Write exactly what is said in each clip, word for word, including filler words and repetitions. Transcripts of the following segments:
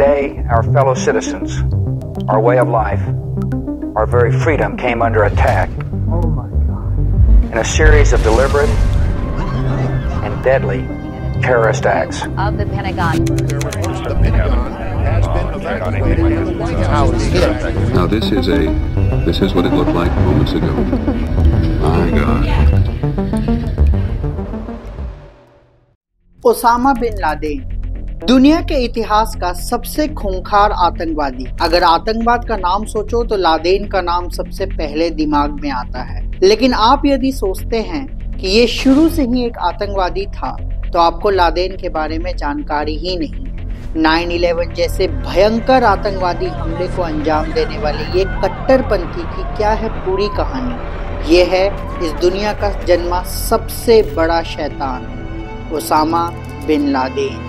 day, our fellow citizens, our way of life, our very freedom came under attack. Oh my God. In a series of deliberate and deadly terrorist acts. Of the Pentagon. The Pentagon has been evacuated and the White House is hit. Now this is a, this is what it looked like moments ago. My God. Osama bin Laden दुनिया के इतिहास का सबसे खूंखार आतंकवादी। अगर आतंकवाद का नाम सोचो तो लादेन का नाम सबसे पहले दिमाग में आता है। लेकिन आप यदि सोचते हैं कि ये शुरू से ही एक आतंकवादी था तो आपको लादेन के बारे में जानकारी ही नहीं। नाइन इलेवन जैसे भयंकर आतंकवादी हमले को अंजाम देने वाले ये कट्टरपंथी की क्या है पूरी कहानी। ये है इस दुनिया का जन्मा सबसे बड़ा शैतान, Osama bin Laden.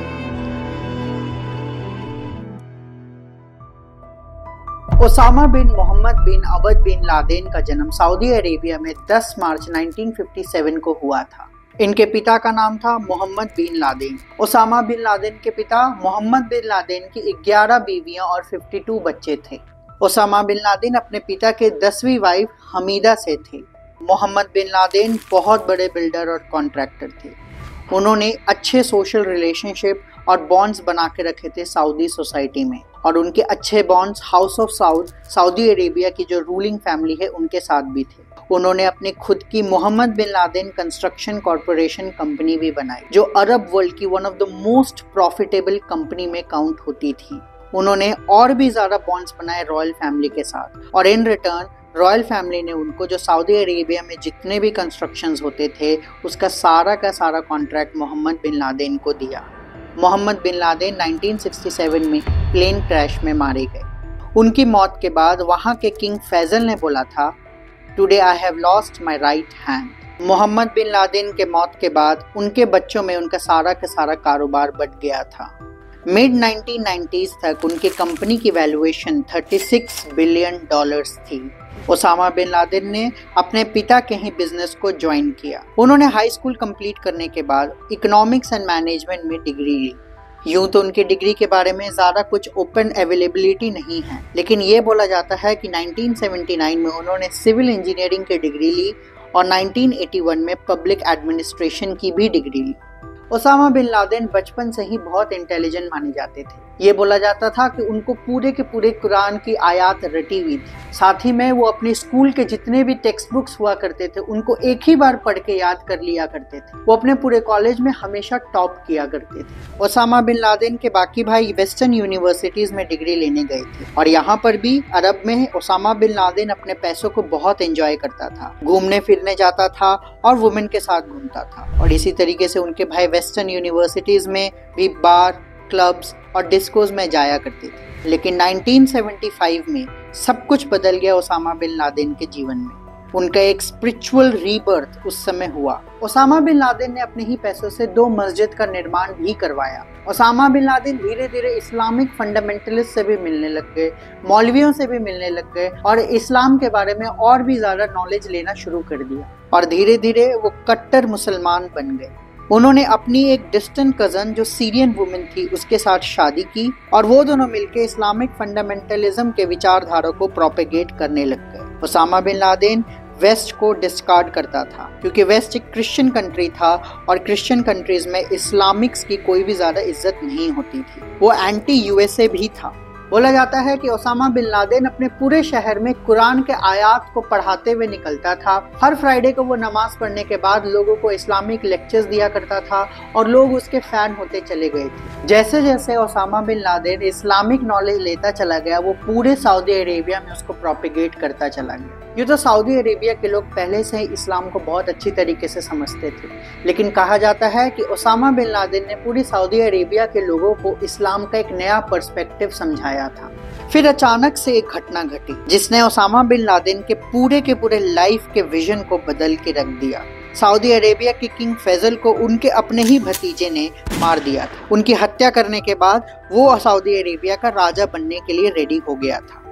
Osama bin Mohammed bin Awad bin Laden का जन्म सऊदी अरेबिया में दस मार्च उन्नीस सौ सत्तावन को हुआ था। इनके पिता का नाम था Mohammed bin Laden. Osama bin Laden के पिता मोहम्मद बिन लादेन की ग्यारह बीवियां और बावन बच्चे थे। ओसामा बिन लादेन अपने पिता के दसवीं वाइफ हमीदा से थे। मोहम्मद बिन लादेन बहुत बड़े बिल्डर और कॉन्ट्रैक्टर थे। उन्होंने अच्छे सोशल रिलेशनशिप और बॉन्ड्स बना के रखे थे सऊदी सोसाइटी में, और उनके अच्छे bonds House of Saud Saudi Arabia की जो रूलिंग फैमिली है उनके साथ भी थे। उन्होंने अपनी खुद की Mohammed bin Laden construction corporation company भी बनाई जो अरब वर्ल्ड की one of the most profitable company में काउंट होती थी। उन्होंने और भी ज्यादा बॉन्ड्स बनाए रॉयल फैमिली के साथ, और इन रिटर्न रॉयल फैमिली ने उनको जो सऊदी अरेबिया में जितने भी कंस्ट्रक्शंस होते थे उसका सारा का सारा कॉन्ट्रैक्ट मोहम्मद बिन लादेन को दिया। मोहम्मद बिन लादेन उन्नीस सौ सड़सठ में प्लेन क्रैश में मारे गए। उनकी मौत के बाद वहां के किंग फैजल ने बोला था, today I have lost my right hand. Mohammed bin Laden के मौत के बाद उनके बच्चों में उनका सारा का सारा कारोबार बढ़ गया था। मिड नाइनटीन नाइंटीज़ तक उनकी कंपनी की वैल्यूएशन छत्तीस बिलियन डॉलर्स थी। ओसामा बिन लादेन ने अपने पिता के ही बिजनेस को ज्वाइन किया। उन्होंने हाई स्कूल कंप्लीट करने के बाद इकोनॉमिक्स एंड मैनेजमेंट में डिग्री ली। यूं तो उनकी डिग्री के बारे में ज़्यादा कुछ ओपन अवेलेबिलिटी नहीं है, लेकिन ये बोला जाता है कि उन्नीस सौ उन्यासी में उन्होंने सिविल इंजीनियरिंग की डिग्री ली और उन्नीस सौ इक्यासी में पब्लिक एडमिनिस्ट्रेशन की भी डिग्री ली। ओसामा बिन लादेन बचपन से ही बहुत इंटेलिजेंट माने जाते थे। ये बोला जाता था कि उनको पूरे के पूरे कुरान की आयत रटी हुई थी। साथ ही में वो अपने स्कूल के जितने भी टेक्स्ट बुक्स हुआ करते थे उनको एक ही बार पढ़ के याद कर लिया करते थे। वो अपने पूरे कॉलेज में हमेशा टॉप किया करते थे। ओसामा बिन लादेन के बाकी भाई वेस्टर्न यूनिवर्सिटीज में डिग्री लेने गए थे, और यहाँ पर भी अरब में ओसामा बिन लादेन अपने पैसों को बहुत एंजॉय करता था, घूमने फिरने जाता था और वुमेन के साथ घूमता था। और इसी तरीके से उनके भाई वेस्टर्न यूनिवर्सिटीज में भी बार, क्लब्स और डिस्कोज में जाया करते थे। लेकिन उन्नीस सौ पचहत्तर में सब कुछ बदल गया ओसामा बिन लादेन के जीवन में। उनका एक स्पिरिचुअल रीबर्थ उस समय हुआ। ओसामा बिन लादेन ने अपने ही पैसों से दो मस्जिद का निर्माण भी करवाया। ओसामा बिन लादेन धीरे धीरे इस्लामिक फंडामेंटलिस्ट से भी मिलने लग गए, मौलवियों से भी मिलने लग गए और इस्लाम के बारे में और भी ज्यादा नॉलेज लेना शुरू कर दिया, और धीरे धीरे वो कट्टर मुसलमान बन गए। उन्होंने अपनी एक डिस्टेंट कजन जो सीरियन वुमेन थी उसके साथ शादी की, और वो दोनों मिलकर इस्लामिक फंडामेंटलिज्म के विचारधारा को प्रोपेगेट करने लग गए। ओसामा बिन लादेन वेस्ट को डिस्कार्ड करता था क्योंकि वेस्ट एक क्रिश्चियन कंट्री था और क्रिश्चियन कंट्रीज में इस्लामिक्स की कोई भी ज्यादा इज्जत नहीं होती थी। वो एंटी यूएसए भी था। बोला जाता है कि ओसामा बिन लादेन अपने पूरे शहर में कुरान के आयात को पढ़ाते हुए निकलता था। हर फ्राइडे को वो नमाज पढ़ने के बाद लोगों को इस्लामिक लेक्चर्स दिया करता था और लोग उसके फैन होते चले गए थे। जैसे जैसे Osama bin Laden Islamic knowledge लेता चला गया वो पूरे सऊदी अरेबिया में उसको प्रोपेगेट करता चला गया। ये तो सऊदी अरेबिया के लोग पहले से ही इस्लाम को बहुत अच्छी तरीके से समझते थे, लेकिन कहा जाता है कि ओसामा बिन लादेन ने पूरी सऊदी अरेबिया के लोगों को इस्लाम का एक नया पर्सपेक्टिव समझाया था। फिर अचानक से एक घटना घटी जिसने ओसामा बिन लादेन के पूरे के पूरे लाइफ के विजन को बदल के रख दिया। सऊदी अरेबिया के किंग फैजल को उनके अपने ही भतीजे ने मार दिया था। उनकी हत्या करने के बाद वो सऊदी अरेबिया का राजा बनने के लिए रेडी हो गया था।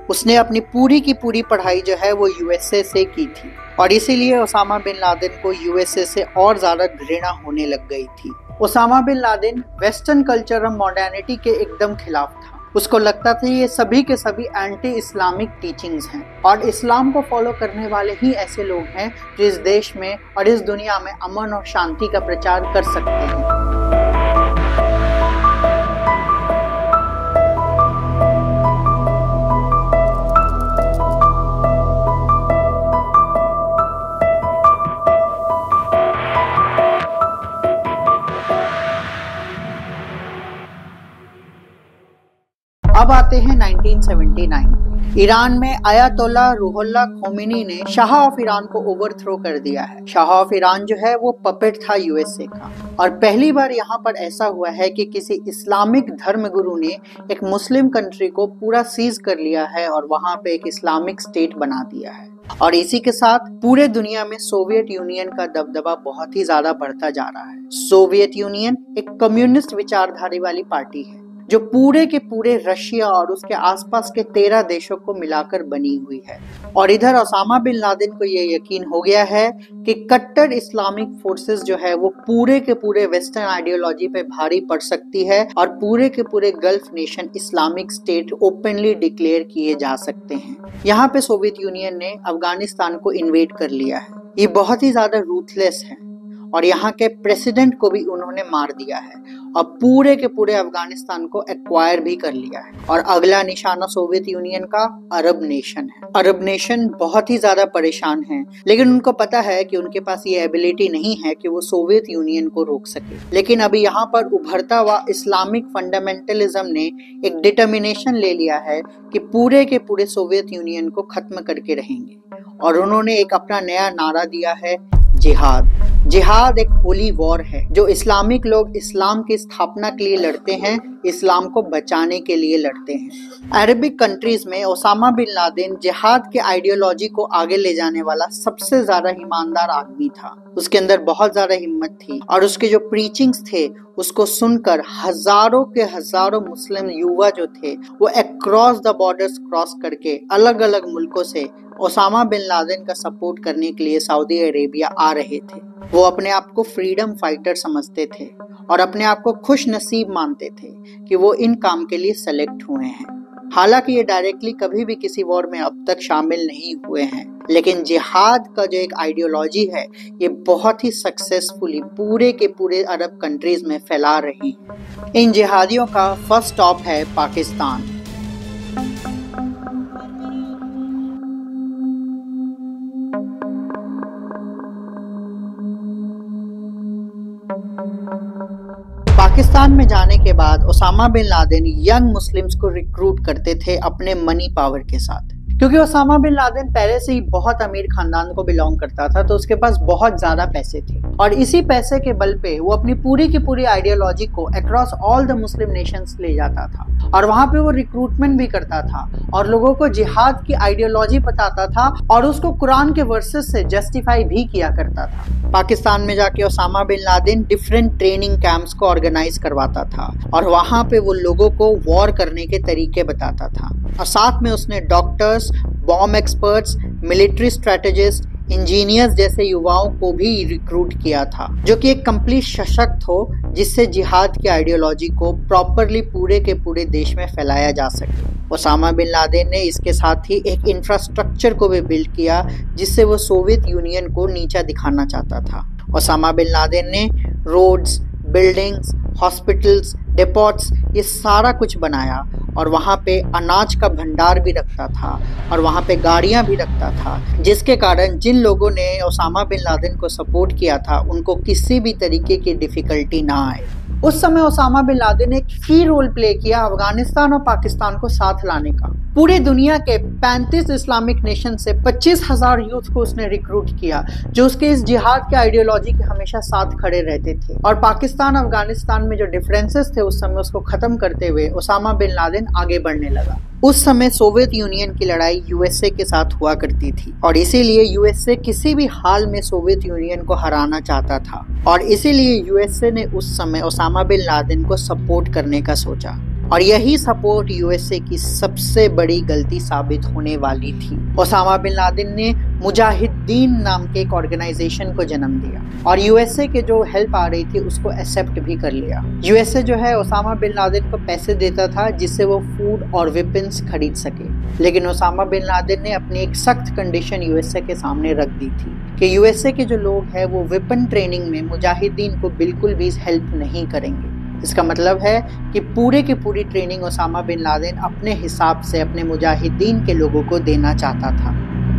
उसने अपनी पूरी की पूरी पढ़ाई जो है वो यूएसए से की थी और इसीलिए ओसामा बिन लादेन को यूएसए से और ज्यादा घृणा होने लग गई थी। Osama bin Laden western culture और मॉडर्निटी के एकदम खिलाफ था। उसको लगता था ये सभी के सभी एंटी इस्लामिक टीचिंग्स हैं और इस्लाम को फॉलो करने वाले ही ऐसे लोग हैं जो इस देश में और इस दुनिया में अमन और शांति का प्रचार कर सकते हैं। अब आते हैं नाइनटीन सेवेंटी नाइन। ईरान में अयातोल्ला रूहुल्लाह खोमेनी ने शाह ऑफ ईरान को ओवरथ्रो कर दिया है। शाह ऑफ ईरान जो है वो पपेट था यूएसए का और पहली बार यहाँ पर ऐसा हुआ है कि किसी इस्लामिक धर्मगुरु ने एक मुस्लिम कंट्री को पूरा सीज कर लिया है और वहाँ पे एक इस्लामिक स्टेट बना दिया है। और इसी के साथ पूरे दुनिया में सोवियत यूनियन का दबदबा बहुत ही ज्यादा बढ़ता जा रहा है। सोवियत यूनियन एक कम्युनिस्ट विचारधारा वाली पार्टी है जो पूरे के पूरे रशिया और उसके आसपास के तेरह देशों को मिलाकर बनी हुई है। और इधर ओसामा बिन लादेन को ये यकीन हो गया है कि कट्टर इस्लामिक फोर्सेस जो है वो पूरे के पूरे वेस्टर्न आइडियोलॉजी पे भारी पड़ सकती है और पूरे के पूरे Gulf nation Islamic state openly declare किए जा सकते हैं। यहाँ पे सोवियत यूनियन ने अफगानिस्तान को इन्वेड कर लिया है। ये बहुत ही ज्यादा रूथलेस है और यहाँ के प्रेसिडेंट को भी उन्होंने मार दिया है और पूरे के पूरे अफगानिस्तान को एक्वायर भी कर लिया है। और अगला निशाना सोवियत यूनियन का अरब नेशन है। अरब नेशन बहुत ही ज्यादा परेशान है, लेकिन उनको पता है कि उनके पास ये एबिलिटी नहीं है कि वो सोवियत यूनियन को रोक सके। लेकिन अभी यहाँ पर उभरता हुआ इस्लामिक फंडामेंटलिज्म ने एक डिटर्मिनेशन ले लिया है कि पूरे के पूरे सोवियत यूनियन को खत्म करके रहेंगे और उन्होंने एक अपना नया नारा दिया है, जिहाद। जिहाद एक होली वॉर है जो इस्लामिक लोग इस्लाम की स्थापना के लिए लड़ते हैं, इस्लाम को बचाने के लिए लड़ते हैं। अरबिक कंट्रीज में ओसामा बिन लादेन जिहाद के आइडियोलॉजी को आगे ले जाने वाला सबसे ज्यादा ईमानदार आदमी था। उसके अंदर बहुत ज्यादा हिम्मत थी और उसके जो प्रीचिंग्स थे उसको सुनकर हजारों के हजारों मुस्लिम युवा जो थे वो अक्रॉस द बॉर्डर्स क्रॉस करके अलग अलग मुल्कों से ओसामा बिन लादेन का सपोर्ट करने के लिए सऊदी अरेबिया आ रहे थे। वो अपने आप को फ्रीडम फाइटर समझते थे और अपने आप को खुश नसीब मानते थे कि वो इन काम के लिए सेलेक्ट हुए हैं। हालांकि ये डायरेक्टली कभी भी किसी वॉर में अब तक शामिल नहीं हुए हैं, लेकिन जिहाद का जो एक आइडियोलॉजी है ये बहुत ही सक्सेसफुली पूरे के पूरे अरब कंट्रीज में फैला रही है। इन जिहादियों का फर्स्ट स्टॉप है पाकिस्तान। पाकिस्तान में जाने के बाद Osama bin Laden young Muslims को रिक्रूट करते थे अपने मनी पावर के साथ, क्योंकि ओसामा बिन लादेन पहले से ही बहुत अमीर खानदान को बिलोंग करता था तो उसके पास बहुत ज्यादा पैसे थे और इसी पैसे के बल पे वो अपनी पूरी की पूरी आइडियोलॉजी को across all the Muslim nations ले जाता था और वहां पे वो रिक्रूटमेंट भी करता था और लोगों को जिहाद की आइडियोलॉजी बताता था और उसको कुरान के वर्सेस से जस्टिफाई भी किया करता था। पाकिस्तान में जाके Osama bin Laden different training camps को ऑर्गेनाइज करवाता था और वहां पे वो लोगों को वॉर करने के तरीके बताता था और साथ में उसने doctors, bomb experts, military strategist, engineers जैसे युवाओं को भी रिक्रूट किया था जो कि एक कंप्लीट सशक्त हो जिससे जिहाद की आइडियोलॉजी को प्रॉपरली पूरे के पूरे देश में फैलाया जा सके। ओसामा बिन लादेन ने इसके साथ ही एक इंफ्रास्ट्रक्चर को भी बिल्ड किया जिससे वो सोवियत यूनियन को नीचा दिखाना चाहता था। ओसामा बिन लादेन ने रोड्स, बिल्डिंग्स, हॉस्पिटल्स, डिपोट्स ये सारा कुछ बनाया और वहाँ पे अनाज का भंडार भी रखता था और वहाँ पे गाड़ियाँ भी रखता था, जिसके कारण जिन लोगों ने ओसामा बिन लादेन को सपोर्ट किया था उनको किसी भी तरीके की डिफिकल्टी ना आए। उस समय ओसामा बिन लादेन ने एक की रोल प्ले किया अफगानिस्तान और पाकिस्तान को साथ लाने का। पूरी दुनिया के पैंतीस इस्लामिक नेशन से पच्चीस हजार यूथ को उसने रिक्रूट किया जो उसके इस जिहाद के आइडियोलॉजी के हमेशा साथ खड़े रहते थे और पाकिस्तान अफगानिस्तान में जो डिफरेंसेस थे उस समय उसको खत्म करते हुए ओसामा बिन लादेन आगे बढ़ने लगा। उस समय सोवियत यूनियन की लड़ाई यूएसए के साथ हुआ करती थी और इसीलिए यूएसए किसी भी हाल में सोवियत यूनियन को हराना चाहता था और इसीलिए यूएसए ने उस समय ओसामा बिन लादेन को सपोर्ट करने का सोचा। और यही सपोर्ट यूएसए की सबसे बड़ी गलती साबित होने वाली थी। ओसामा बिन लादेन ने मुजाहिदीन नाम के एक ऑर्गेनाइजेशन को जन्म दिया और यूएसए के जो हेल्प आ रही थी उसको एक्सेप्ट भी कर लिया। यूएसए जो है ओसामा बिन लादेन को पैसे देता था जिससे वो फूड और वेपन्स खरीद सके, लेकिन ओसामा बिन लादेन ने अपनी एक सख्त कंडीशन यूएसए के सामने रख दी थी कि यूएसए के जो लोग हैं वो वेपन ट्रेनिंग में मुजाहिदीन को बिल्कुल भी हेल्प नहीं करेंगे। इसका मतलब है कि पूरे की पूरी ट्रेनिंग ओसामा बिन लादेन अपने हिसाब से अपने मुजाहिदीन के लोगों को देना चाहता था।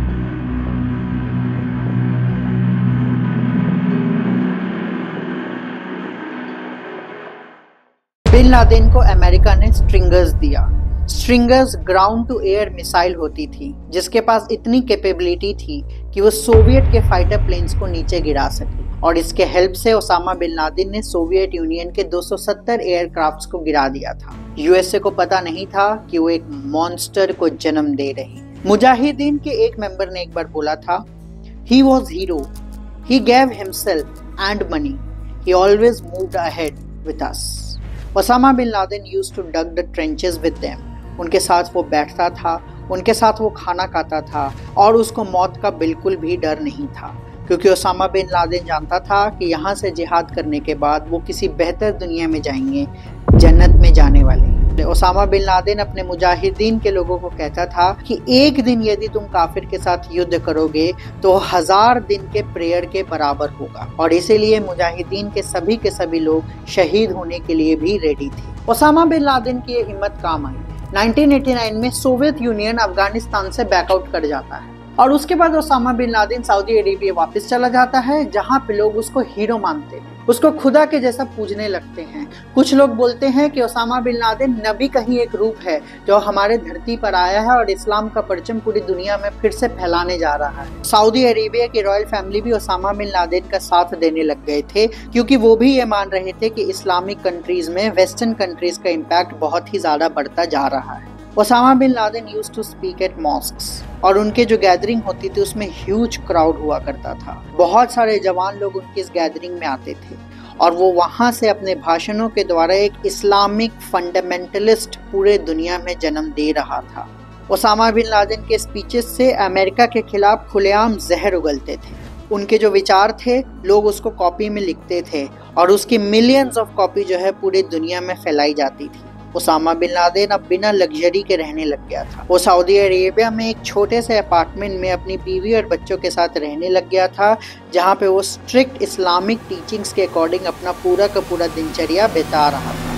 बिन लादेन को अमेरिका ने स्ट्रिंगर्स दिया। Stringers ground to air missile होती थी जिसके पास इतनी कैपेबिलिटी थी कि वो सोवियत के फाइटर प्लेन्स को नीचे गिरा सके, और इसके हेल्प से ओसामा बिन लादेन ने सोवियत यूनियन के दो सौ सत्तर एयरक्राफ्ट्स को गिरा दिया था। यूएसए को पता नहीं था कि वो एक मॉन्स्टर को जन्म दे रही। मुजाहिदीन के एक मेंबर ने एक बार बोला था, he was hero, he gave himself and money, he always moved ahead with us. Osama bin Laden used to dug the trenches with them. उनके साथ वो बैठता था, उनके साथ वो खाना खाता था और उसको मौत का बिल्कुल भी डर नहीं था, क्योंकि ओसामा बिन लादेन जानता था कि यहाँ से जिहाद करने के बाद वो किसी बेहतर दुनिया में जाएंगे, जन्नत में जाने वाले। ओसामा बिन लादेन अपने मुजाहिदीन के लोगों को कहता था कि एक दिन यदि तुम काफिर के साथ युद्ध करोगे तो हजार दिन के प्रेयर के बराबर होगा, और इसीलिए मुजाहिदीन के सभी के सभी लोग शहीद होने के लिए भी रेडी थे। ओसामा बिन लादेन की ये हिम्मत काम आई। नाइनटीन एटी नाइन में सोवियत यूनियन अफगानिस्तान से बैकआउट कर जाता है और उसके बाद Osama bin Laden Saudi Arabia वापस चला जाता है, जहां पे लोग उसको हीरो मानते हैं, उसको खुदा के जैसा पूजने लगते हैं। कुछ लोग बोलते हैं कि ओसामा बिन लादेन नबी का ही एक रूप है जो हमारे धरती पर आया है और इस्लाम का परचम पूरी दुनिया में फिर से फैलाने जा रहा है। सऊदी अरेबिया की रॉयल फैमिली भी ओसामा बिन लादेन का साथ देने लग गए थे, क्योंकि वो भी ये मान रहे थे कि इस्लामिक कंट्रीज में वेस्टर्न कंट्रीज का इम्पैक्ट बहुत ही ज्यादा बढ़ता जा रहा है। Osama bin Laden used to speak at mosques, और उनके जो गैदरिंग होती थी उसमें ह्यूज क्राउड हुआ करता था। बहुत सारे जवान लोग उनकी इस गैदरिंग में आते थे और वो वहाँ से अपने भाषणों के द्वारा एक इस्लामिक फंडामेंटलिस्ट पूरे दुनिया में जन्म दे रहा था। ओसामा बिन लादेन के स्पीचेस से अमेरिका के खिलाफ खुलेआम जहर उगलते थे। उनके जो विचार थे लोग उसको कॉपी में लिखते थे और उसकी मिलियंस ऑफ कॉपी जो है पूरी दुनिया में फैलाई जाती थी। ओसामा बिन लादेन अब बिना लग्जरी के रहने लग गया था। वो सऊदी अरेबिया में एक छोटे से अपार्टमेंट में अपनी बीवी और बच्चों के साथ रहने लग गया था, जहां पे वो स्ट्रिक्ट इस्लामिक टीचिंग्स के अकॉर्डिंग अपना पूरा का पूरा दिनचर्या बिता रहा था।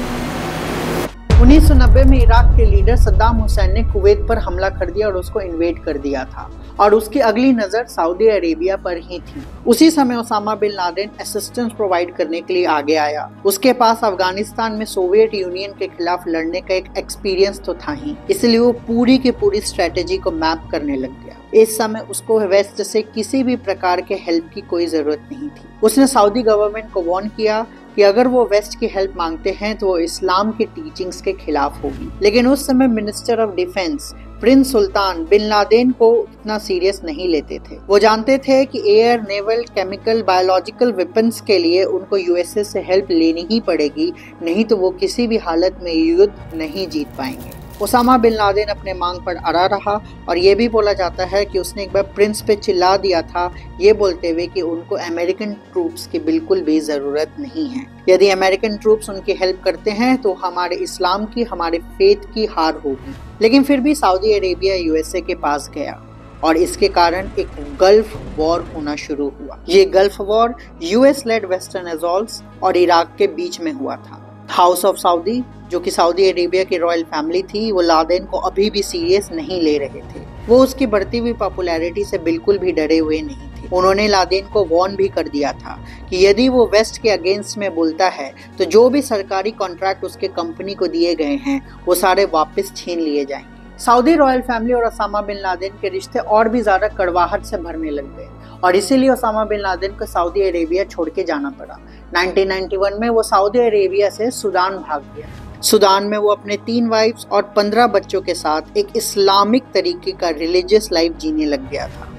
उन्नीस सौ नब्बे में इराक के लीडर सद्दाम हुसैन ने कुवैत पर हमला कर दिया और उसको इन्वेड कर दिया था, और उसकी अगली नजर सऊदी अरेबिया पर ही थी। उसी समय Osama bin Laden assistance provide करने के लिए आगे आया। उसके पास अफगानिस्तान में सोवियत यूनियन के खिलाफ लड़ने का एक एक्सपीरियंस तो था ही, इसलिए वो पूरी की पूरी स्ट्रेटेजी को मैप करने लग गया। इस समय उसको वेस्ट से किसी भी प्रकार के हेल्प की कोई जरूरत नहीं थी। उसने सऊदी गवर्नमेंट को वार्न किया कि अगर वो वेस्ट की हेल्प मांगते हैं तो वो इस्लाम की टीचिंग्स के खिलाफ होगी। लेकिन उस समय minister of defence prince Sultan bin Laden को इतना सीरियस नहीं लेते थे। वो जानते थे कि air, naval, chemical, biological weapons के लिए उनको यूएसए से हेल्प लेनी ही पड़ेगी, नहीं तो वो किसी भी हालत में युद्ध नहीं जीत पाएंगे। ओसामा बिन लादेन अपने मांग पर अड़ा रहा, और ये भी बोला जाता है कि उसने एक बार प्रिंस पे चिल्ला दिया था, ये बोलते हुए कि उनको अमेरिकन ट्रूप्स की बिल्कुल भी जरूरत नहीं है। यदि अमेरिकन ट्रूप्स उनकी हेल्प करते हैं तो हमारे इस्लाम की, हमारे फेथ की हार होगी। लेकिन फिर भी सऊदी अरेबिया यूएसए के पास गया और इसके कारण एक गल्फ वॉर होना शुरू हुआ। ये Gulf war US led western assaults और इराक के बीच में हुआ था। हाउस ऑफ सऊदी, जो कि सऊदी अरेबिया की रॉयल फैमिली थी, वो लादेन को अभी भी सीरियस नहीं ले रहे थे। वो उसकी बढ़ती हुई पॉपुलैरिटी से बिल्कुल भी डरे हुए नहीं थे। उन्होंने लादेन को वार्न भी कर दिया था कि यदि वो वेस्ट के अगेंस्ट में बोलता है तो जो भी सरकारी कॉन्ट्रैक्ट उसके कंपनी को दिए गए हैं वो सारे वापस छीन लिए जाएंगे। सऊदी रॉयल फैमिली और ओसामा बिन लादेन के रिश्ते और भी ज्यादा कड़वाहट से भरने लग गए, और इसीलिए ओसामा बिन लादेन को सऊदी अरेबिया छोड़ के जाना पड़ा। नाइनटीन नाइंटी वन में वो सऊदी अरेबिया से सूडान भाग गया। सूडान में वो अपने तीन वाइफ्स और पंद्रह बच्चों के साथ एक इस्लामिक तरीके का रिलीजियस लाइफ जीने लग गया था।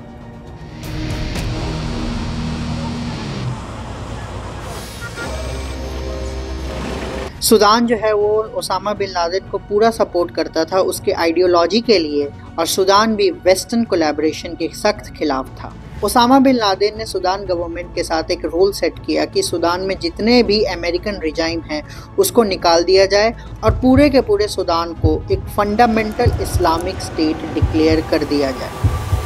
सूडान जो है वो ओसामा बिन लादेन को पूरा सपोर्ट करता था उसके आइडियोलॉजी के लिए, और सूडान भी वेस्टर्न कोलैबोरेशन के सख्त खिलाफ था। ओसामा बिन लादेन ने सूडान गवर्नमेंट के साथ एक रूल सेट किया कि सूडान में जितने भी अमेरिकन रिजाइम हैं उसको निकाल दिया जाए और पूरे के पूरे सूडान को एक फंडामेंटल इस्लामिक स्टेट डिक्लेयर कर दिया जाए।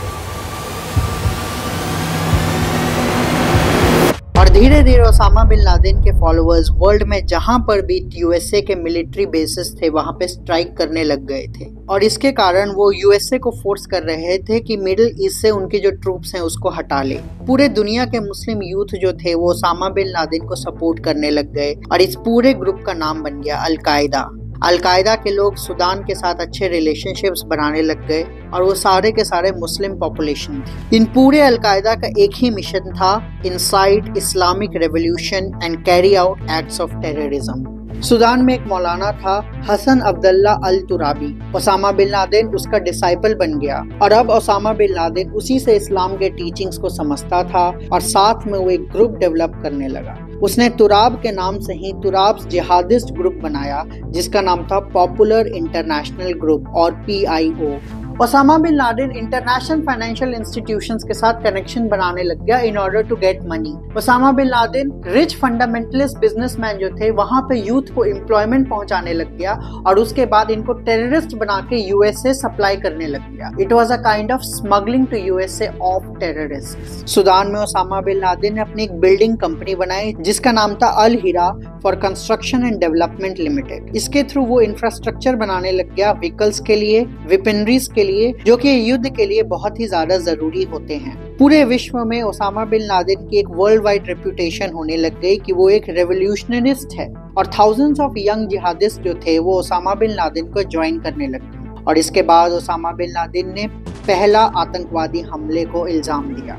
और धीरे धीरे ओसामा बिन लादेन के फॉलोअर्स वर्ल्ड में जहां पर भी यूएसए के मिलिट्री बेसिस थे वहां पे स्ट्राइक करने लग गए थे, और इसके कारण वो यूएसए को फोर्स कर रहे थे कि मिडिल ईस्ट से उनके जो ट्रूप्स हैं उसको हटा ले। पूरे दुनिया के मुस्लिम यूथ जो थे वो ओसामा बिन लादेन को सपोर्ट करने लग गए और इस पूरे ग्रुप का नाम बन गया अलकायदा। अलकायदा के लोग सूडान के साथ अच्छे रिलेशनशिप्स बनाने लग गए और वो सारे के सारे मुस्लिम पॉपुलेशन थी। इन पूरे अलकायदा का एक ही मिशन था, incite Islamic revolution and carry out acts of terrorism. Sudan में एक मौलाना था Hassan Abdullah al Turabi. Osama bin Laden उसका डिसाइपल बन गया और अब ओसामा बिन लादेन उसी से इस्लाम के टीचिंग्स को समझता था और साथ में वो एक ग्रुप डेवलप करने लगा। उसने तुराब के नाम से ही तुराब्स जिहादिस्ट ग्रुप बनाया जिसका नाम था पॉपुलर इंटरनेशनल ग्रुप और P I O. Osama bin Laden international financial institutions के साथ कनेक्शन बनाने लग गया in order to get money. Osama bin Laden rich fundamentalist businessman जो थे वहां पे यूथ को एम्प्लॉयमेंट पहुंचाने लग गया और उसके बाद इनको टेररिस्ट बना के यूएसए सप्लाई करने लग गया। It was a kind of smuggling to USA of terrorist. Sudan में ओसामा बिन लादेन ने अपनी एक बिल्डिंग कंपनी बनाई जिसका नाम था al Hira for construction and development limited. इसके थ्रू वो इंफ्रास्ट्रक्चर बनाने लग गया व्हीकल्स के लिए, वेपनरीज के लिए, जो कि युद्ध के लिए बहुत ही ज्यादा जरूरी होते हैं। पूरे विश्व में ओसामा बिन लादेन की एक वर्ल्ड वाइड रेपुटेशन होने लग गई कि वो एक रेवोल्यूशनरिस्ट है और थाउजेंड्स ऑफ यंग जिहादिस्ट जो थे वो ओसामा बिन लादेन को ज्वाइन करने लग गए। और इसके बाद ओसामा बिन लादेन ने पहला आतंकवादी हमले को इल्जाम लिया।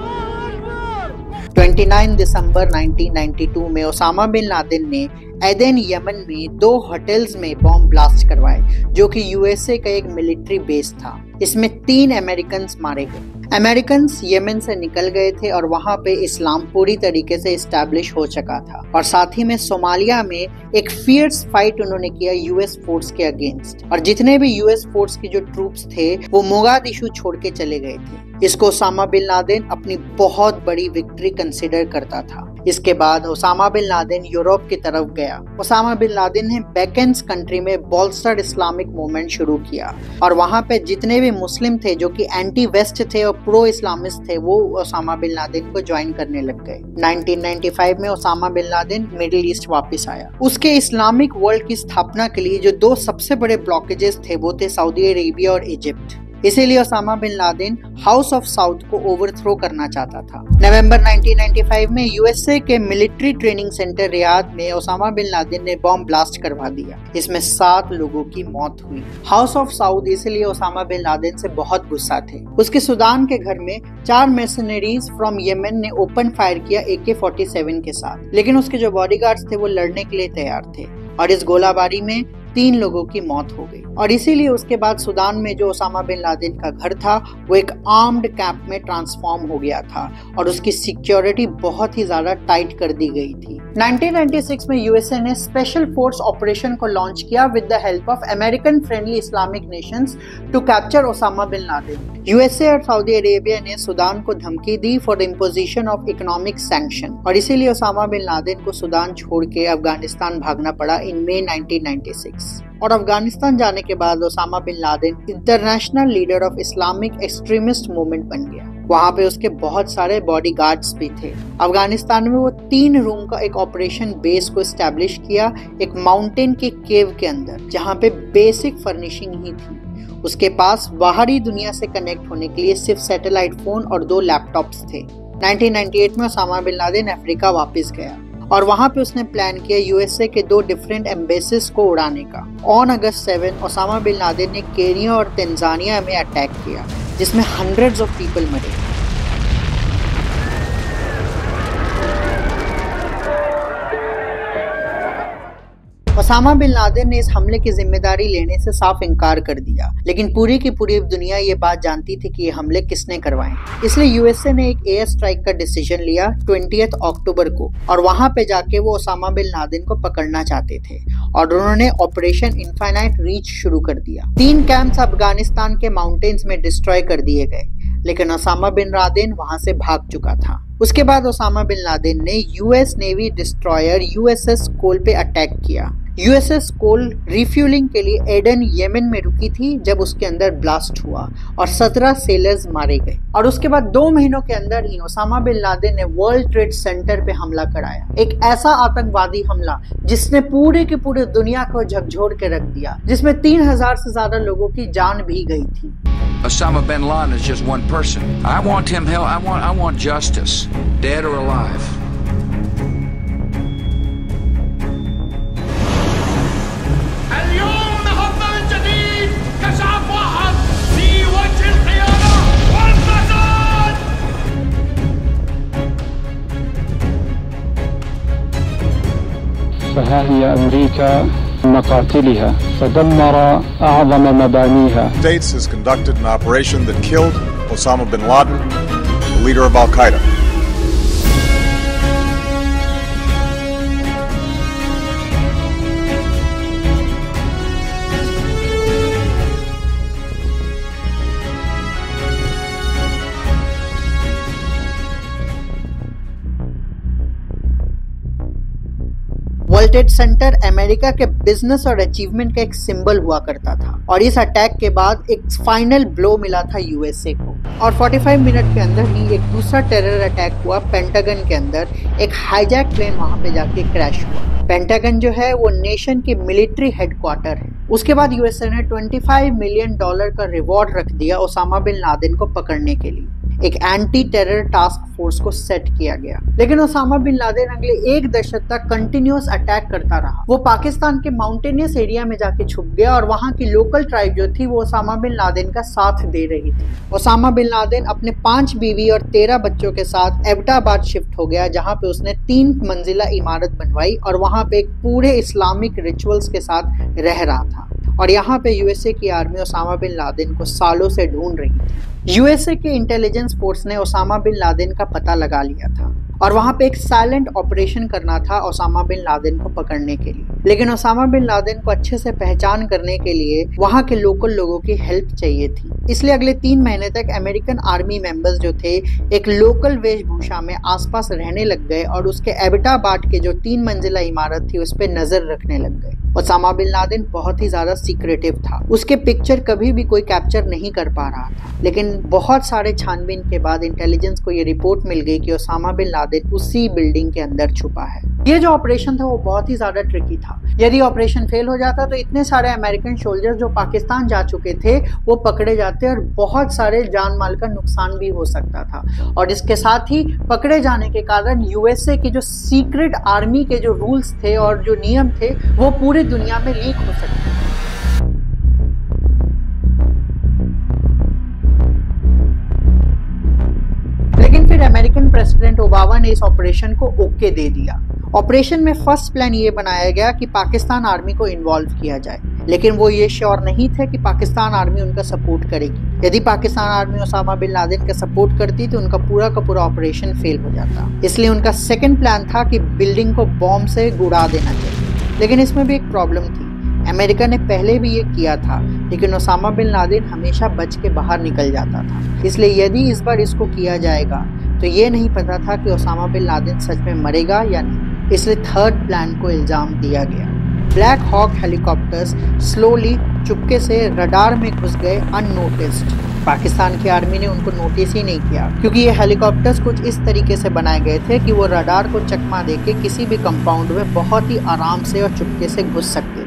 उनतीस दिसंबर उन्नीस सौ बानवे में ओसामा बिन लादेन ने एदेन यमन में दो होटल्स में बॉम्ब ब्लास्ट करवाए जो कि यूएसए का एक मिलिट्री बेस था। इसमें तीन अमेरिकन मारे गए। अमेरिकन यमन से निकल गए थे और वहां पे इस्लाम पूरी तरीके से इस्टेब्लिश हो चुका था और साथ ही में सोमालिया में एक फियर्स फाइट उन्होंने किया यूएस फोर्स के अगेंस्ट, और जितने भी यूएस फोर्स के जो ट्रूप्स थे वो मोगादिशु छोड़ के चले गए थे। इसको ओसामा बिन लादेन अपनी बहुत बड़ी विक्ट्री कंसिडर करता था। इसके बाद ओसामा बिन लादेन यूरोप की तरफ गया। ओसामा बिन लादेन ने बैकेंस कंट्री में बॉल्स्टर्ड इस्लामिक मूवमेंट शुरू किया और वहां पे जितने भी मुस्लिम थे जो कि एंटी वेस्ट थे और प्रो इस्लामिस्ट थे वो ओसामा बिन लादेन को ज्वाइन करने लग गए। उन्नीस सौ पचानवे में Osama bin Laden Middle East वापस आया। उसके इस्लामिक वर्ल्ड की स्थापना के लिए जो दो सबसे बड़े ब्लॉकेजेस थे वो थे सऊदी अरेबिया और इजिप्ट। इसीलिए Osama bin Laden house of Saud को ओवरथ्रो करना चाहता था। नवंबर उन्नीस सौ पचानवे में यूएसए के मिलिट्री ट्रेनिंग सेंटर रियाद में ओसामा बिन लादेन ने बॉम्ब ब्लास्ट करवा दिया। इसमें सात लोगों की मौत हुई। हाउस ऑफ साउद इसलिए ओसामा बिन लादेन से बहुत गुस्सा थे। उसके सूडान के घर में चार mercenaries फ्रॉम यमन ने ओपन फायर किया ए के सैंतालीस के साथ, लेकिन उसके जो बॉडीगार्ड्स थे वो लड़ने के लिए तैयार थे और इस गोलाबारी में तीन लोगों की मौत हो गई। और इसीलिए उसके बाद सूडान में जो ओसामा बिन लादेन का घर था वो एक आर्म्ड कैंप में ट्रांसफॉर्म हो गया था और उसकी सिक्योरिटी बहुत ही ज्यादा टाइट कर दी गई थी। उन्नीस सौ छियानवे में यूएसए ने स्पेशल फोर्स ऑपरेशन को लॉन्च किया with the help of American friendly Islamic nations to capture Osama bin Laden. USA और सऊदी अरेबिया ने सूडान को धमकी दी for the imposition of economic sanction और इसीलिए ओसामा बिन लादेन को सूडान छोड़ के अफगानिस्तान भागना पड़ा इन मई उन्नीस सौ छियानवे। और अफगानिस्तान जाने के बाद Osama bin Laden international leader of Islamic extremist movement बन गया। वहाँ पे उसके बहुत सारे बॉडीगार्ड्स भी थे। अफगानिस्तान में वो तीन रूम का एक ऑपरेशन बेस को एस्टेब्लिश किया एक माउंटेन के केव के अंदर जहाँ पे बेसिक फर्निशिंग ही थी। उसके पास बाहरी दुनिया से कनेक्ट होने के लिए सिर्फ सैटेलाइट फोन और दो लैपटॉप्स थे। उन्नीस सौ अट्ठानवे में ओसामा बिन लादेन अफ्रीका वापस गया और वहां पे उसने प्लान किया यूएसए के दो डिफरेंट एम्बेसीज को उड़ाने का। On August seven Osama bin Laden ने केनिया और तंजानिया में अटैक किया जिसमें हंड्रेड्स ऑफ पीपल मरे। ओसामा बिन लादेन ने इस हमले की जिम्मेदारी लेने से साफ इनकार कर दिया, लेकिन पूरी की पूरी दुनिया ये बात जानती थी कि ये हमले किसने करवाए। इसलिए यूएसए ने एक एयर स्ट्राइक का डिसीजन लिया बीस अक्टूबर को, और वहां पे जाके वो ओसामा बिन लादेन को पकड़ना चाहते थे और उन्होंने ऑपरेशन इनफाइनाइट रीच शुरू कर दिया। तीन कैंप्स अफगानिस्तान के माउंटेन्स में डिस्ट्रॉय कर दिए गए, लेकिन ओसामा बिन लादेन वहां से भाग चुका था। उसके बाद ओसामा बिन लादेन ने US Navy destroyer USS Cole पे अटैक किया। यूएसएस कोल रिफ्यूलिंग के लिए एडन यमन में रुकी थी जब उसके अंदर ब्लास्ट हुआ और सत्रह सेलर्स मारे गए। और उसके बाद दो महीनों के अंदर ही ओसामा बिन लादेन ने वर्ल्ड ट्रेड सेंटर पे हमला कराया, एक ऐसा आतंकवादी हमला जिसने पूरे की पूरी दुनिया को झकझोर के रख दिया, जिसमें तीन हजार से ज्यादा लोगों की जान भी गई थी। Osama bin Laden is just one person. I want him held. I want. I want justice, dead or alive. اليوم نهضنا من جديد كشعب واحد في وجه الخيانة والفساد. فها هي أمريكا مقاتلها فدمر أعظم مبانيها. States has conducted an operation that killed Osama bin Laden, the leader of Al Qaeda. World Trade Center America के business और achievement का एक symbol हुआ करता था, और इस attack के बाद एक फाइनल ब्लो मिला था यूएसए को। और पैंतालीस मिनट के अंदर ही एक दूसरा टेरर अटैक हुआ पेंटागन के अंदर। एक हाईजैक प्लेन वहां पे जाके क्रैश हुआ। पेंटागन जो है वो नेशन की मिलिट्री हेडक्वार्टर है। उसके बाद यूएसए ने पच्चीस मिलियन डॉलर का रिवॉर्ड रख दिया ओसामा बिन लादेन को पकड़ने के लिए। एक एंटी टेरर टास्क फोर्स को सेट किया गया, लेकिन ओसामा बिन लादेन अगले एक दशक तक कंटिन्यूअस अटैक करता रहा। वो पाकिस्तान के माउंटेनियस एरिया में जाके छुप गया और वहां की लोकल ट्राइब जो थी वो ओसामा बिन लादेन का साथ दे रही थी। ओसामा बिन लादेन अपने पांच बीवी और तेरह बच्चों के साथ एबटाबाद शिफ्ट हो गया, जहां पे उसने तीन मंजिला इमारत बनवाई और वहां पे एक पूरे इस्लामिक रिचुअल्स के साथ रह रहा था। और यहाँ पे यूएसए की आर्मी ओसामा बिन लादेन को सालों से ढूंढ रही थी। यूएसए के इंटेलिजेंस फोर्स ने ओसामा बिन लादेन का पता लगा लिया था और वहां पे एक साइलेंट ऑपरेशन करना था ओसामा बिन लादेन को पकड़ने के लिए। लेकिन ओसामा बिन लादेन को अच्छे से पहचान करने के लिए वहां के लोकल लोगों की हेल्प चाहिए थी। इसलिए अगले तीन महीने तक अमेरिकन आर्मी मेंबर्स जो थे एक लोकल वेशभूषा में आसपास रहने लग गए और उसके एबटाबाद के जो तीन मंजिला इमारत थी उस पर नजर रखने लग गए। ओसामा बिन लादेन बहुत ही ज्यादा सीक्रेटिव था, उसके पिक्चर कभी भी कोई कैप्चर नहीं कर पा रहा था। लेकिन बहुत सारे छानबीन के बाद इंटेलिजेंस को ये रिपोर्ट मिल गई कि ओसामा बिन लादेन उसी बिल्डिंग के अंदर छुपा है। ये जो ऑपरेशन था वो बहुत ही ज्यादा ट्रिकी था। यदि ऑपरेशन फेल हो जाता तो इतने सारे अमेरिकन सोल्जर्स जो पाकिस्तान जा चुके थे वो पकड़े जाते और बहुत सारे जान माल का नुकसान भी हो सकता था। और इसके साथ ही पकड़े जाने के कारण यूएसए की जो सीक्रेट आर्मी के जो रूल्स थे और जो नियम थे वो पूरी दुनिया में लीक हो सकते थे। लेकिन फिर अमेरिकन प्रेसिडेंट ओबामा ने इस ऑपरेशन को ओके दे दिया। ऑपरेशन में फर्स्ट प्लान ये बनाया गया कि पाकिस्तान आर्मी को इन्वॉल्व किया जाए, लेकिन वो ये श्योर नहीं थे कि पाकिस्तान आर्मी उनका सपोर्ट करेगी। यदि Pakistan army Osama bin Laden का सपोर्ट करती तो उनका पूरा का पूरा ऑपरेशन फेल हो जाता। इसलिए उनका सेकंड प्लान था कि बिल्डिंग को बॉम्ब से उड़ा देना चाहिए। लेकिन इसमें भी एक प्रॉब्लम थी। अमेरिका ने पहले भी ये किया था, लेकिन ओसामा बिन लादेन हमेशा बच के बाहर निकल जाता था। इसलिए यदि इस बार इसको किया जाएगा तो ये नहीं पता था कि ओसामा बिन लादेन सच में मरेगा या नहीं। इसलिए थर्ड प्लान को इल्जाम दिया गया। ब्लैक हॉक हेलीकॉप्टर्स स्लोली चुपके से रडार में घुस गए अननोटिस्ड। पाकिस्तान की आर्मी ने उनको नोटिस ही नहीं किया, क्योंकि ये हेलीकॉप्टर्स कुछ इस तरीके से बनाए गए थे कि वो रडार को चकमा देके किसी भी कंपाउंड में बहुत ही आराम से और चुपके से घुस सकते थे।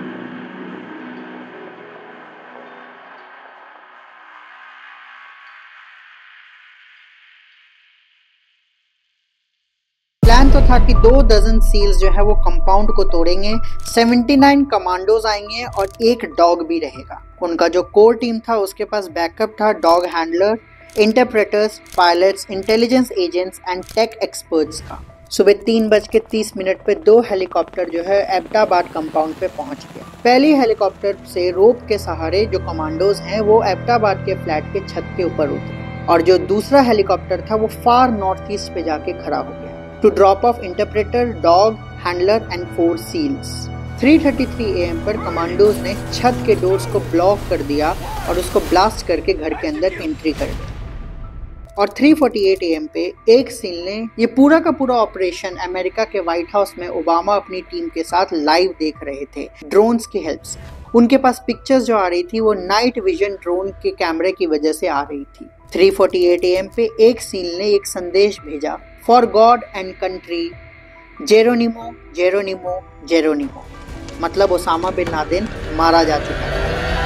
प्लान तो था कि दो डजन सील्स जो है वो कंपाउंड को तोड़ेंगे, उन्यासी कमांडोज आएंगे और एक डॉग भी रहेगा। उनका जो कोर टीम था उसके पास बैकअप था dog handler, interpreters, pilots, intelligence agents and tech experts का। सुबह तीन बज के तीस मिनट पे दो हेलीकॉप्टर जो है एबटाबाद कंपाउंड पे पहुंच गया। पहली हेलीकॉप्टर से रोप के सहारे जो कमांडोज हैं वो एबटाबाद के फ्लैट के छत के ऊपर उतरे और जो दूसरा हेलीकॉप्टर था वो फार नॉर्थ ईस्ट पे जाके खड़ा हो गया to drop off interpreter, dog, handler and four seals. Three thirty three A M पर कमांडोज ने छत के डोर्स को ब्लॉक कर दिया और उसको ब्लास्ट करके घर के अंदर एंट्री कर दी। और three forty eight A M पे एक सील ने ये पूरा का पूरा ऑपरेशन अमेरिका के व्हाइट हाउस में ओबामा अपनी टीम के साथ लाइव देख रहे थे ड्रोन्स की हेल्प से। उनके पास पिक्चर्स जो आ रही थी वो नाइट विजन ड्रोन के कैमरे की वजह से आ रही थी। Three forty eight A M पे एक सील ने एक संदेश भेजा, for God and country, Geronimo Geronimo Geronimo, मतलब ओसामा बिन लादेन मारा जा चुका है।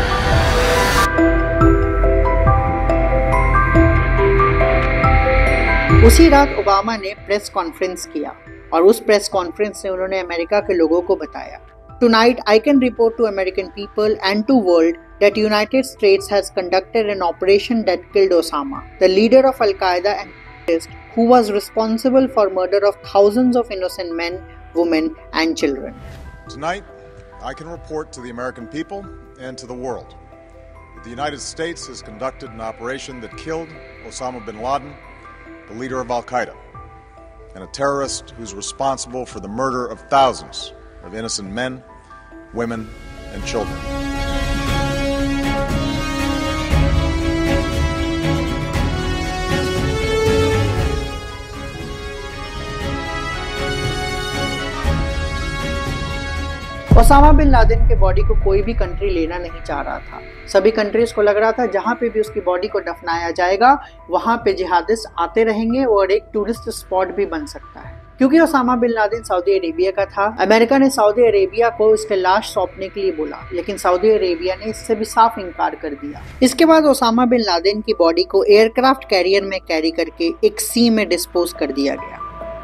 उसी रात ओबामा ने प्रेस कॉन्फ्रेंस किया और उस प्रेस कॉन्फ्रेंस से उन्होंने अमेरिका के लोगों को बताया, tonight I can report to American people and to world that United States has conducted an operation that killed Osama, the leader of Al-Qaeda and terrorist who was responsible for murder of thousands of innocent men, women and children. Tonight, I can report to the American people and to the world that the United States has conducted an operation that killed Osama bin Laden, the leader of Al-Qaeda, and a terrorist who's responsible for the murder of thousands of innocent men, women and children. Osama bin Laden के body को कोई भी country लेना नहीं चाह रहा था। सभी कंट्रीज को लग रहा था जहां पे भी उसकी बॉडी को दफनाया जाएगा वहां पे जिहादिस्ट आते रहेंगे और एक टूरिस्ट स्पॉट भी बन सकता है। क्योंकि Osama bin Laden Saudi Arabia का था, अमेरिका ने सऊदी अरेबिया को उसके लाश सौंपने के लिए बोला, लेकिन सऊदी अरेबिया ने इससे भी साफ इनकार कर दिया। इसके बाद ओसामा बिन लादेन की बॉडी को एयरक्राफ्ट कैरियर में कैरी करके एक सी में डिस्पोज कर दिया गया।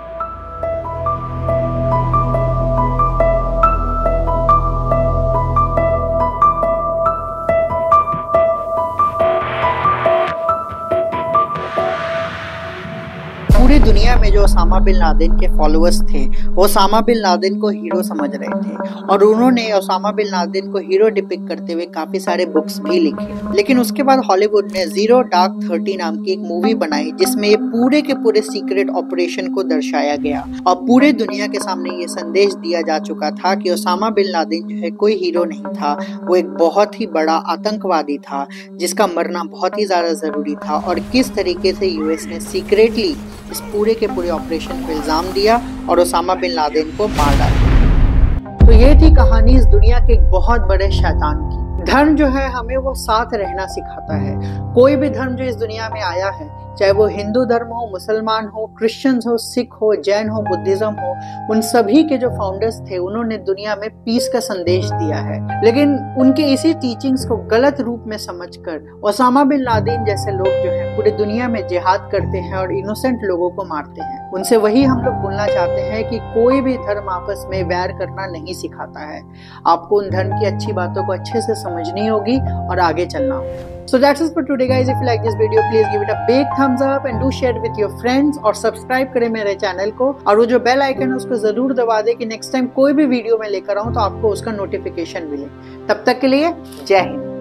पूरी दुनिया में जो ओसामा बिन लादेन के फॉलोअर्स थे वो ओसामा बिन लादेन को हीरो समझ रहे थे और उन्होंने ओसामा बिन लादेन को हीरो डिपिक्ट करते हुए काफी सारे बुक्स भी लिखे। लेकिन उसके बाद हॉलीवुड ने जीरो डार्क थर्टी नाम की एक मूवी बनाई जिसमें ये पूरे के पूरे सीक्रेट ऑपरेशन को दर्शाया गया और पूरे दुनिया के सामने ये संदेश दिया जा चुका था कि ओसामा बिन लादेन जो है कोई हीरो नहीं था, वो एक बहुत ही बड़ा आतंकवादी था जिसका मरना बहुत ही ज्यादा जरूरी था और किस तरीके से यूएस ने सीक्रेटली इस पूरे के पूरे ऑपरेशन को इल्जाम दिया और ओसामा बिन लादेन को मार डाला। तो ये थी कहानी इस दुनिया के एक बहुत बड़े शैतान की। धर्म जो है हमें वो साथ रहना सिखाता है। कोई भी धर्म जो इस दुनिया में आया है, चाहे वो हिंदू धर्म हो, मुसलमान हो, क्रिश्चियंस हो, सिख हो, जैन हो, बुद्धिज्म हो, उन सभी के जो फाउंडर्स थे उन्होंने दुनिया में पीस का संदेश दिया है। लेकिन उनके इसी टीचिंग्स को गलत रूप में समझकर ओसामा बिन लादेन जैसे लोग जो है पूरी दुनिया में जिहाद करते हैं और इनोसेंट लोगों को मारते हैं। उनसे वही हम लोग बोलना चाहते हैं कि कोई भी धर्म आपस में वैर करना नहीं सिखाता है। आपको उन धर्म की अच्छी बातों को अच्छे से समझनी होगी और आगे चलना होगा। So that's it for today guys. If you like this video, please give it a big thumbs up and do share it with your friends और सब्सक्राइब करें मेरे चैनल को और वो जो बेल आइकन है उसको जरूर दबा दे कि नेक्स्ट टाइम कोई भी वीडियो मैं लेकर आऊँ तो आपको उसका नोटिफिकेशन मिले। तब तक के लिए जय हिंद।